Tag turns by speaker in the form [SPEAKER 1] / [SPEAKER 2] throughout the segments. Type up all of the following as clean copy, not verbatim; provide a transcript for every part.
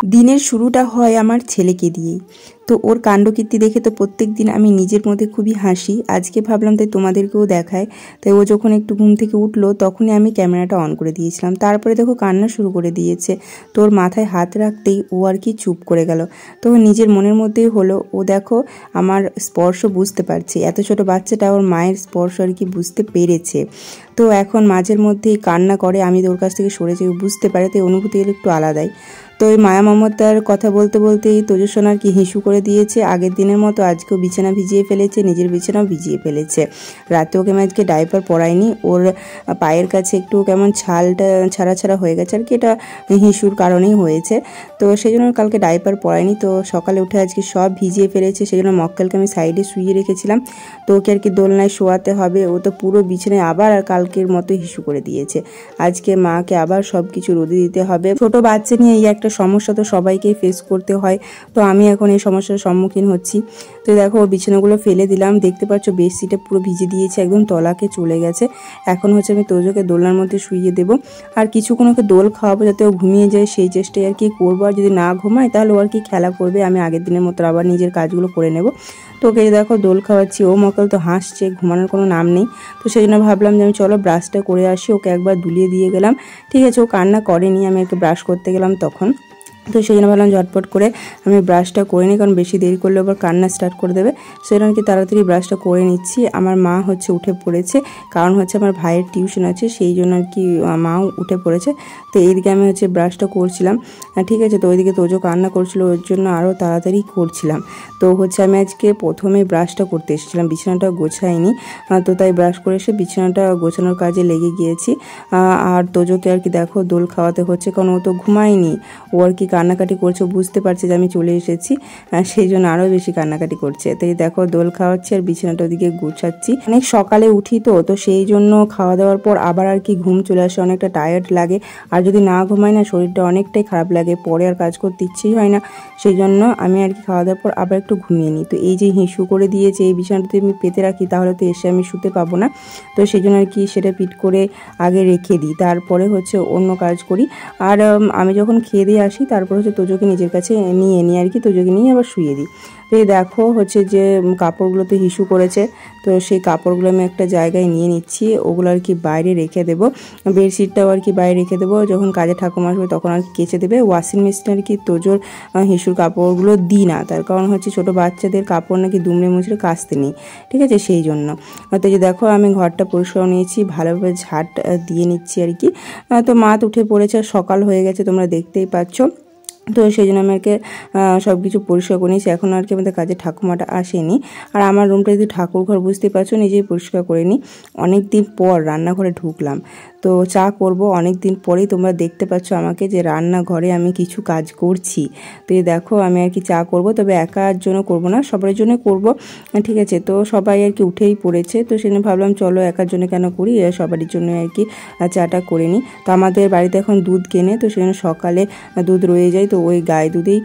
[SPEAKER 1] দিনের শুরুটা হয় আমার ছেলেকে দিয়েই। তো ওর কাণ্ডকীর্তি দেখে তো প্রত্যেক দিন আমি নিজের মধ্যে খুবই হাসি। আজকে ভাবলাম তাই তোমাদেরকেও দেখায়। তাই ও যখন একটু ঘুম থেকে উঠলো তখনই আমি ক্যামেরাটা অন করে দিয়েছিলাম। তারপরে দেখো কান্না শুরু করে দিয়েছে। তো ওর মাথায় হাত রাখতেই ও আর কি চুপ করে গেল। তো নিজের মনের মধ্যেই হলো, ও দেখো আমার স্পর্শ বুঝতে পারছে। এত ছোট বাচ্চাটা ওর মায়ের স্পর্শ আর কি বুঝতে পেরেছে। তো এখন মাঝের মধ্যেই কান্না করে, আমি ওর কাছ থেকে সরে যাই, বুঝতে পারে। তাই অনুভূতি একটু আলাদাই। তো এই মায়া মমতার কথা বলতে বলতেই তোজসোনার কি হিসু করে দিয়েছে। আগের দিনের মতো আজকেও বিছানা ভিজিয়ে ফেলেছে, নিজের বিছানাও ভিজিয়ে ফেলেছে। রাতে ওকে আমি আজকে ডাইপার পরাইনি। ওর পায়ের কাছে একটু কেমন ছালটা ছাড়া ছাড়া হয়ে গেছে আর কি, এটা হিসুর কারণেই হয়েছে। তো সেই জন্য কালকে ডাইপার পরাইনি। তো সকালে উঠে আজকে সব ভিজিয়ে ফেলেছে। সেই জন্য মক্কেলকে আমি সাইডে শুইয়ে রেখেছিলাম। তো ওকে আর কি দোলনায় শোয়াতে হবে। ও তো পুরো বিছানায় আবার আর কালকের মতো হিসু করে দিয়েছে। আজকে মাকে আবার সব কিছু রোদে দিতে হবে। ছোট বাচ্চা নিয়ে এই একটা সমস্যা তো সবাইকেই ফেস করতে হয়। তো আমি এখন এই সমস্যার সম্মুখীন হচ্ছি। তো দেখো বিছানাগুলো ফেলে দিলাম। দেখতে পাচ্ছ বেডশিটে পুরো ভিজে দিয়েছে, একদম তলাকে চলে গেছে। এখন হচ্ছে আমি তোজোকে দোলনার মধ্যে শুইয়ে দেবো। আর কিছুক্ষণ ওকে দোল খাওয়াবো যাতে ও ঘুমিয়ে যায়, সেই চেষ্টায় আর কি করবো। আর যদি না ঘুমায় তাহলে ও আর কি খেলা করবে। আমি আগের দিনের মতো আবার নিজের কাজগুলো করে নেব। তো ওকে দেখো দোল খাওয়াচ্ছি। ও মক্কেল তো হাসছে, ঘুমানোর কোনো নাম নেই। তো সেই জন্য ভাবলাম যে আমি চলো ব্রাশটা করে আসি। ওকে একবার দুলিয়ে দিয়ে গেলাম। ঠিক আছে, ও কান্না করেনি। আমি একটু ব্রাশ করতে গেলাম তখন। তো সেই জন্য ভাবলাম ঝটপট করে আমি ব্রাশটা করে নিই, কারণ বেশি দেরি করলে আবার কান্না স্টার্ট করে দেবে। সেই জন্য কি তাড়াতাড়ি ব্রাশটা করে নিচ্ছি। আমার মা হচ্ছে উঠে পড়েছে, কারণ হচ্ছে আমার ভাইয়ের টিউশন আছে, সেই জন্য আর কি মাও উঠে পড়েছে। তো এইদিকে আমি হচ্ছে ব্রাশটা করছিলাম। ঠিক আছে, তো ওইদিকে তোজো কান্না করছিল, ওর জন্য আরও তাড়াতাড়ি করছিলাম। তো হচ্ছে আমি আজকে প্রথমে ব্রাশটা করতে এসেছিলাম, বিছানাটা গোছাইনি। তো তাই ব্রাশ করে এসে বিছানাটা গোছানোর কাজে লেগে গিয়েছি। আর তোজোকে আর কি দেখো দোল খাওয়াতে হচ্ছে, কারণ ও তো ঘুমায়নি। ও আর কি কান্নাকাটি করছে, বুঝতে পারছে যে আমি চলে এসেছি, সেই জন্য আরও বেশি কান্নাকাটি করছে। তাই দেখো দোল খাওয়াচ্ছি আর বিছানাটা ওদিকে গুছাচ্ছি। অনেক সকালে উঠি তো সেই জন্য খাওয়া দাওয়ার পর আবার আর কি ঘুম চলে আসে, অনেকটা টায়ার্ড লাগে। আর যদি না ঘুমাই না শরীরটা অনেকটাই খারাপ লাগে, পরে আর কাজ করতে ইচ্ছেই হয় না। সেই জন্য আমি আর কি খাওয়া দাওয়ার পর আবার একটু ঘুমিয়ে নিই। তো এই যে হিসু করে দিয়েছে, এই বিছানাটা যদি আমি পেতে রাখি তাহলে তো এসে আমি শুতে পাবো না। তো সেই জন্য আর কি সেটা পিট করে আগে রেখে দিই, তারপরে হচ্ছে অন্য কাজ করি। আর আমি যখন খেয়ে দিয়ে আসি তারপর হচ্ছে তোজোকে নিজের কাছে নিয়ে নিই আর কি, তোজোকে নিয়ে আবার শুয়ে দিই। তো এই দেখো হচ্ছে যে কাপড়গুলোতে হিসু করেছে, তো সেই কাপড়গুলো আমি একটা জায়গায় নিয়ে নিচ্ছি। ওগুলো আর কি বাইরে রেখে দেবো। বেডশিটটাও আর কি বাইরে রেখে দেবো, যখন কাজে ঠাকুমা আসবে তখন আর কেচে দেবে। ওয়াশিং মেশিনে আর কি তোজোর হিসুর কাপড়গুলো দিই না, তার কারণ হচ্ছে ছোটো বাচ্চাদের কাপড় নাকি দুমড়ে মুচড়ে কাচতে নেই। ঠিক আছে, সেই জন্য। তো যে দেখো আমি ঘরটা পরিষ্কার নিয়েছি, ভালোভাবে ঝাঁট দিয়ে নিচ্ছি আর কি। তো মাত উঠে পড়েছে, সকাল হয়ে গেছে, তোমরা দেখতেই পাচ্ছ। তো সেই জন্য আমি আর কি সব কিছু পরিষ্কার করে নিয়েছি। এখন আর কি আমাদের কাজে ঠাকুমাটা আসেনি। আর আমার রুমটা যদি ঠাকুর ঘর, বুঝতেই পারছো, নিজেই পরিষ্কার করে নিই। অনেক দিন পর রান্নাঘরে ঢুকলাম, তো চা করব অনেক দিন পরেই। তোমরা দেখতে পাচ্ছ আমাকে যে রান্নাঘরে আমি কিছু কাজ করছি। তো এই দেখো আমি আর কি চা করব, তবে একার জন্য করব না, সবার জন্য করব। ঠিক আছে, তো সবাই আর কি উঠেই পড়েছে। তো সেজন্য ভাবলাম চলো একার জন্য কেন করি, সবারই জন্য আর কি চাটা করে নিই। তো আমাদের বাড়িতে এখন দুধ কেনে, তো সেজন্য সকালে দুধ রয়ে যায়, তো ওই গায়ে দুধেই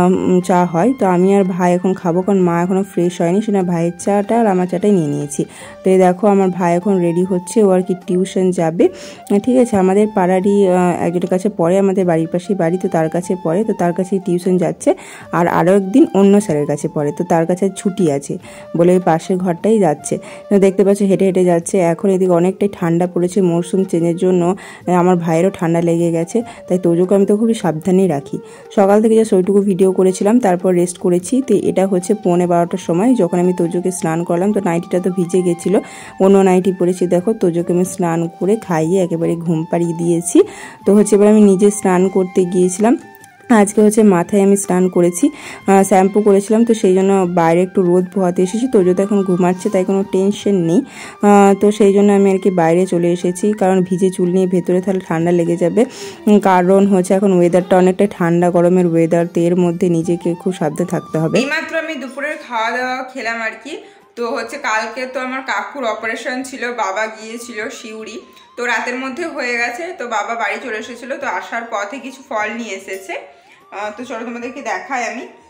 [SPEAKER 1] চা হয়। তো আমি আর ভাই এখন খাবো, কারণ মা এখনও ফ্রেশ হয়নি, সেটা ভাইয়ের চাটা আর আমার চাটাই নিয়ে নিয়েছি। তো এই দেখো আমার ভাই এখন রেডি হচ্ছে, ও আর কি টিউশন যাবে। ঠিক আছে, আমাদের পাড়ারই একজনের কাছে পড়ে, আমাদের বাড়ির পাশেই বাড়ি, তো তার কাছে পড়ে, তো তার কাছে টিউশন যাচ্ছে। আর আরও একদিন অন্য স্যারের কাছে পড়ে, তো তার কাছে ছুটি আছে বলে ওই পাশের ঘরটাই যাচ্ছে। তো দেখতে পাচ্ছ হেঁটে হেঁটে যাচ্ছে। এখন এদিকে অনেকটাই ঠান্ডা পড়েছে, মরশুম চেঞ্জের জন্য আমার ভাইয়েরও ঠান্ডা লেগে গেছে। তাই তোজোকে আমি তো খুবই সাবধানেই রাখি। সকাল থেকে যা ওইটুকু ভিডিও করেছিলাম, তারপর রেস্ট করেছি। তো এটা হচ্ছে 11:15টার সময়, যখন আমি তোজোকে স্নান করলাম। তো নাইটিটা তো ভিজে গেছিলো, অন্য নাইটি পরেছি। দেখো তোজোকে আমি স্নান করে খাইয়ে একেবারে ঘুম পাড়িয়ে দিয়েছি। তো হচ্ছে এবার আমি নিজে স্নান করতে গিয়েছিলাম। আজকে হচ্ছে মাথায় আমি স্নান করেছি, শ্যাম্পু করেছিলাম। তো সেই জন্য বাইরে একটু রোদ পোহাতে এসেছি। তোজো তো এখন ঘুমাচ্ছে, তাই কোনো টেনশন নেই। তো সেই জন্য আমি আর কি বাইরে চলে এসেছি, কারণ ভিজে চুল নিয়ে ভেতরে তাহলে ঠান্ডা লেগে যাবে। কারণ হচ্ছে এখন ওয়েদারটা অনেকটাই ঠান্ডা গরমের ওয়েদার, তো এর মধ্যে নিজেকে খুব সাবধানে থাকতে হবে।
[SPEAKER 2] এইমাত্র আমি দুপুরের খাওয়া দাওয়া খেলাম আর কি। তো হচ্ছে কালকে তো আমার কাকুর অপারেশন ছিল, বাবা গিয়েছিল শিউরি, তো রাতের মধ্যে হয়ে গেছে। তো বাবা বাড়ি চলে এসেছিলো, তো আসার পথে কিছু ফল নিয়ে এসেছে। তো চলো তোমাদেরকে দেখাই আমি।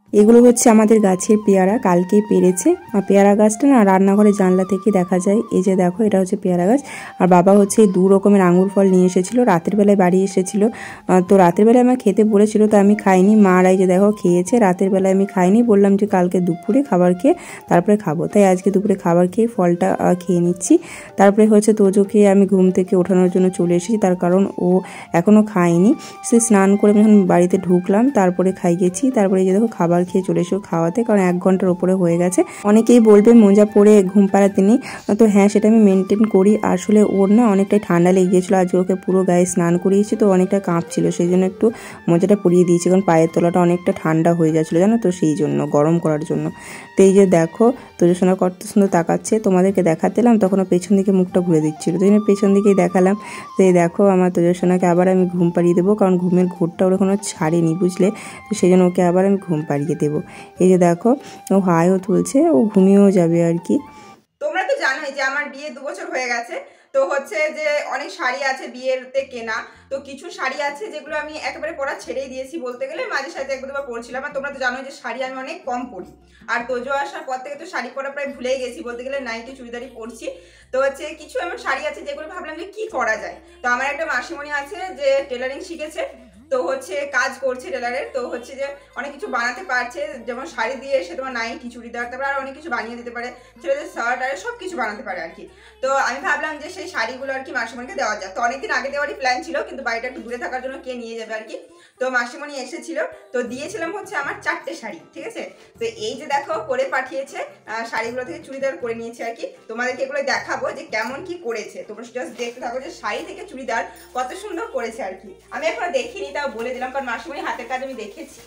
[SPEAKER 1] এগুলো হচ্ছে আমাদের গাছের পেয়ারা, কালকেই পেরেছে। আর পেয়ারা গাছটা না রান্নাঘরের জানলা থেকে দেখা যায়। এই যে দেখো, এটা হচ্ছে পেয়ারা গাছ। আর বাবা হচ্ছে 2 রকমের আঙুর ফল নিয়ে এসেছিল, রাতের বেলায় বাড়ি এসেছিল। তো রাতের বেলায় আমার খেতে বলেছিল, তো আমি খাইনি। মারাই যে দেখো খেয়েছে, রাতের বেলায় আমি খাইনি, বললাম যে কালকে দুপুরে খাবার খেয়ে তারপরে খাবো। তাই আজকে দুপুরে খাবার খেয়ে ফলটা খেয়ে নিচ্ছি। তারপরে হচ্ছে তোজোকে আমি ঘুম থেকে ওঠানোর জন্য চলে এসেছি, তার কারণ ও এখনও খায়নি। সে স্নান করে যখন বাড়িতে ঢুকলাম তারপরে খাইয়েছি। তারপরে এই যে দেখো খাবার খেয়ে চলে এসো খাওয়াতে, কারণ 1 ঘন্টার উপরে হয়ে গেছে। অনেকেই বলবে মোজা পরে ঘুম পাড়াতে নেই, তো হ্যাঁ সেটা আমি মেনটেন করি। আসলে ওর না অনেকটাই ঠান্ডা লেগে গিয়েছিলো, আজকে ওকে পুরো গায়ে স্নান করিয়েছি, তো অনেকটা কাঁপছিল, সেই জন্য একটু মোজাটা পরিয়ে দিয়েছি, কারণ পায়ের তলাটা অনেকটা ঠান্ডা হয়ে যাচ্ছিলো জানো তো, সেই জন্য গরম করার জন্য। তো এই যে দেখো তোজোসোনা কত সুন্দর তাকাচ্ছে, তোমাদেরকে দেখাতে এলাম তখন পেছন দিকে মুখটা ঘুরে দিচ্ছিল, তো জন্য পেছন দিকেই দেখালাম। তো এই দেখো আমার তোজোসোনাকে আবার আমি ঘুম পাড়িয়ে দেবো, কারণ ঘুমের ঘোরটা ওর এখনও ছাড়েনি বুঝলে, তো সেই জন্য ওকে আবার আমি ঘুম পাড়িয়ে দেবো। এই যে দেখো ও হাইও তুলছে, ও ঘুমিয়েও যাবে আর কি।
[SPEAKER 2] তোমরা তো জানোই যে আমার বিয়ে 2 বছর হয়ে গেছে। তো হচ্ছে যে অনেক শাড়ি আছে বিয়েতে কেনা, তো কিছু শাড়ি আছে যেগুলো আমি একেবারে পরা ছেড়েই দিয়েছি বলতে গেলে, মাঝে সাথে 1-2বার পরছিলাম। আর তোমরা তো জানোই যে শাড়ি আমি অনেক কম পরি, আর তোজো আসার পর থেকে তো শাড়ি পরা প্রায় ভুলেই গেছি বলতে গেলে, নাইটি চুড়িদারই পরছি। তো হচ্ছে কিছু এমন শাড়ি আছে যেগুলো ভাবলাম যে কি করা যায়। তো আমার একটা মাসিমণি আছে যে টেলারিং শিখেছে, তো হচ্ছে কাজ করছে টেলারের, তো হচ্ছে যে অনেক কিছু বানাতে পারছে, যেমন শাড়ি দিয়ে সে তোমার নাইটি চুড়িদার, তারপর আর অনেক কিছু বানিয়ে দিতে পারে, ছেলেদের শার্ট আর সব কিছু বানাতে পারে আর কি। তো আমি ভাবলাম যে সেই শাড়িগুলো আর কি মাসিমণিকে দেওয়া যায়। তো অনেকদিন আগে দেওয়ারই প্ল্যান ছিল, কিন্তু বাড়িটা একটু দূরে থাকার জন্য কে নিয়ে যাবে আর কি। তো মাসিমণি এসেছিল, তো দিয়েছিলাম হচ্ছে আমার 4টে শাড়ি, ঠিক আছে। তো এই যে দেখো করে পাঠিয়েছে, শাড়িগুলো থেকে চুড়িদার করে নিয়েছে আর কি। তোমাদেরকে এগুলো দেখাবো যে কেমন কি করেছে, তোমরা জাস্ট দেখতে থাকো যে শাড়ি থেকে চুড়িদার কত সুন্দর করেছে আর কি। আমি এখনো দেখিনি, তাও বলে দিলাম, কারণ মাসিমণি হাতের কাজ আমি দেখেছি।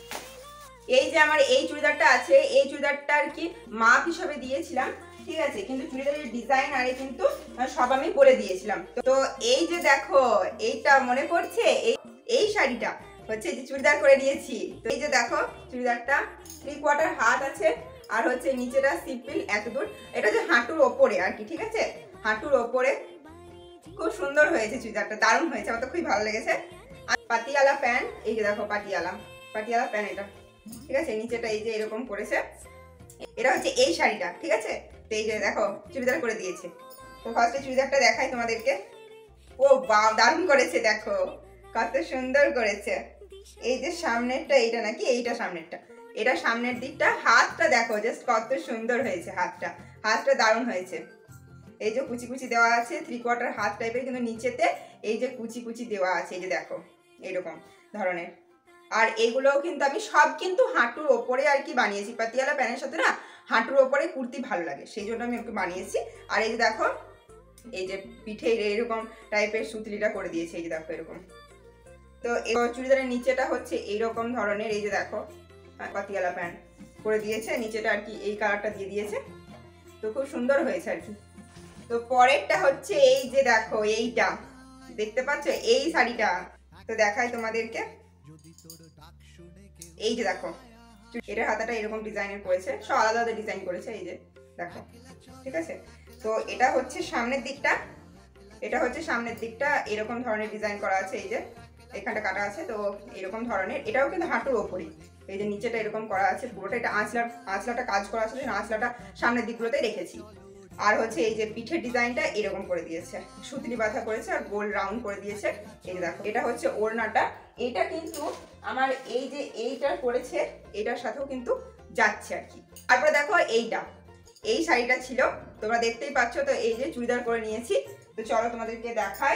[SPEAKER 2] এই যে আমার এই চুড়িদারটা আছে, এই চুড়িদারটা আর কি মাপ হিসাবে দিয়েছিলাম, ঠিক আছে, কিন্তু চুড়িদারের ডিজাইন আরে কিন্তু সব আমি বলে দিয়েছিলাম। তো এই যে দেখো এইটা মনে পড়ছে, এই শাড়িটা হচ্ছে যে চুড়িদার করে দিয়েছি। তো এই যে দেখো চুড়িদারটা 3/4 হাত আছে, আর হচ্ছে নিচেটা সিম্পল এতদূর, এটা হচ্ছে হাঁটুর ওপরে আর কি, ঠিক আছে, হাঁটুর ওপরে। খুব সুন্দর হয়েছে চুড়িদারটা, দারুণ হয়েছে, আমার তো খুবই ভালো লেগেছে। আর পাটিয়ালা প্যান্ট, এই যে দেখো পাটিয়ালা প্যান্ট এটা, ঠিক আছে, নিচেটা এই যে এরকম করেছে। এটা হচ্ছে এই শাড়িটা, ঠিক আছে। তো এই যে দেখো চুড়িদার করে দিয়েছে। তো ফার্স্টে চুড়িদারটা দেখাই তোমাদেরকে। ও বাহ, দারুণ করেছে, দেখো কত সুন্দর করেছে। এই যে সামনেরটা, এইটা নাকি এইটা সামনেরটা, এটা সামনের দিকটা, হাতটা দেখো জাস্ট কত সুন্দর হয়েছে, হাতটা দারুণ হয়েছে। এই যে কুচি কুচি দেওয়া আছে, 3/4 হাত টাইপের, কিন্তু নিচেতে এই যে কুচি কুচি দেওয়া আছে, এই যে দেখো এইরকম ধরনের। আর এইগুলোও কিন্তু আমি সব কিন্তু হাঁটুর ওপরে আর কি বানিয়েছি, পাতিয়ালা প্যান্টের সাথে না হাঁটুর ওপরে কুর্তি ভালো লাগে, সেই জন্য আমি একটু বানিয়েছি। আর এই যে দেখো এই যে পিঠে এইরকম টাইপের সুতলিটা করে দিয়েছে, এই যে দেখো এরকম। তো চুড়িদারের নিচেটা হচ্ছে এইরকম ধরনের, এই যে দেখো পাতিয়ালা প্যান্ট করে দিয়েছে, নিচেটা আর কি এই কালারটা দিয়ে দিয়েছে, তো খুব সুন্দর হয়েছে আর কি। তো পরেরটা হচ্ছে এই যে দেখো এইটা দেখতে পাচ্ছ, এই শাড়িটা, তো দেখাই তোমাদেরকে। এই যে দেখো এটার হাতাটা এরকম ডিজাইনের করেছে, সব আলাদা আলাদা ডিজাইন করেছে, এই যে দেখো, ঠিক আছে। তো এটা হচ্ছে সামনের দিকটা, এরকম ধরনের ডিজাইন করা আছে, এই যে এখানটা কাটা আছে, তো এরকম ধরনের, এটাও কিন্তু হাঁটুর ওপরই। এই যে নিচেটা এরকম করা আছে পুরোটা, এটা আঁচলাটা কাজ করা আছে, আঁচলাটা সামনের দিকগুলোতেই রেখেছি। আর হচ্ছে এই যে পিঠের ডিজাইনটা এরকম করে দিয়েছে, সুতলি বাঁধা করেছে আর গোল রাউন্ড করে দিয়েছে, এই যে দেখো। এটা হচ্ছে ওড়নাটা, এটা কিন্তু আমার এই যে এইটা করেছে এটার সাথেও কিন্তু যাচ্ছে আর কি। তারপরে দেখো এই শাড়িটা ছিল, তোমরা দেখতেই পাচ্ছ। তো এই যে চুড়িদার করে নিয়েছি, তো চলো তোমাদেরকে দেখাই।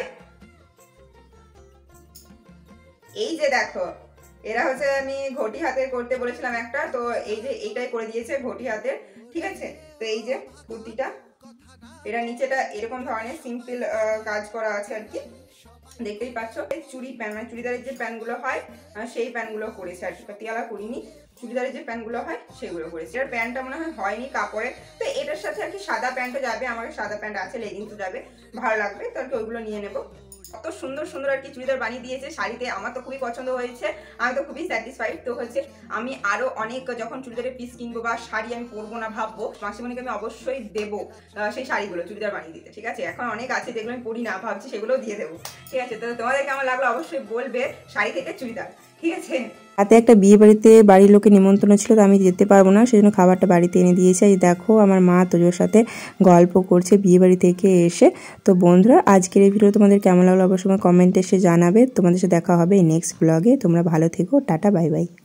[SPEAKER 2] এই যে দেখো এরা হচ্ছে আমি ঘটি হাতের করতে বলেছিলাম একটা, তো এই যে এইটাই করে দিয়েছে ঘটি হাতের, ঠিক আছে। তো এই যে কুর্তিটা, এটা নিচেটা এরকম ধরনের সিম্পল কাজ করা আছে আর কি, দেখতেই পাচ্ছ। চুড়ি প্যান্ট মানে চুড়িদারের যে প্যান্টগুলো হয় সেই প্যান্টগুলো করেছে আর কি, পাতিয়ালা করিনি, চুড়িদারের যে প্যান্টগুলো হয় সেগুলো করেছে। এর প্যান্টটা মনে হয় হয়নি কাপড়ে, তো এটার সাথে আর কি সাদা প্যান্টও যাবে, আমার সাদা প্যান্ট আছে, লেগিংসও যাবে, ভালো লাগবে, তো আর কি ওইগুলো নিয়ে নেবো। কত সুন্দর সুন্দর আর কি চুড়িদার বানিয়ে দিয়েছে শাড়িতে, আমার তো খুবই পছন্দ হয়েছে, আমি তো খুবই স্যাটিসফাইড। তো হচ্ছে আমি আরো অনেক যখন চুড়িদারের পিস কিনবো বা শাড়ি আমি পরবো না ভাববো, মাসিমণিকে আমি অবশ্যই দেবো সেই শাড়িগুলো চুড়িদার বানিয়ে দিতে, ঠিক আছে। এখন অনেক আছে যেগুলো আমি পরি না, ভাবছি সেগুলোও দিয়ে দেবো, ঠিক আছে। তো তোমাদের কেমন লাগলো অবশ্যই বলবে শাড়ি থেকে চুড়িদার, ঠিক আছে।
[SPEAKER 1] রাতে একটা বিয়ে বাড়িতে বাড়ির লোকে নিমন্ত্রণ ছিল, তো আমি যেতে পারবো না, সেজন্য খাবারটা বাড়িতে এনে দিয়েছে। এই দেখো আমার মা তোজোর সাথে গল্প করছে বিয়ে বাড়ি থেকে এসে। তো বন্ধুরা, আজকের এই ভিডিও তোমাদের কেমন লাগলো অবশ্যই কমেন্টে এসে জানাবে। তোমাদের সাথে দেখা হবে নেক্সট ব্লগে। তোমরা ভালো থেকো, টাটা, বাই বাই।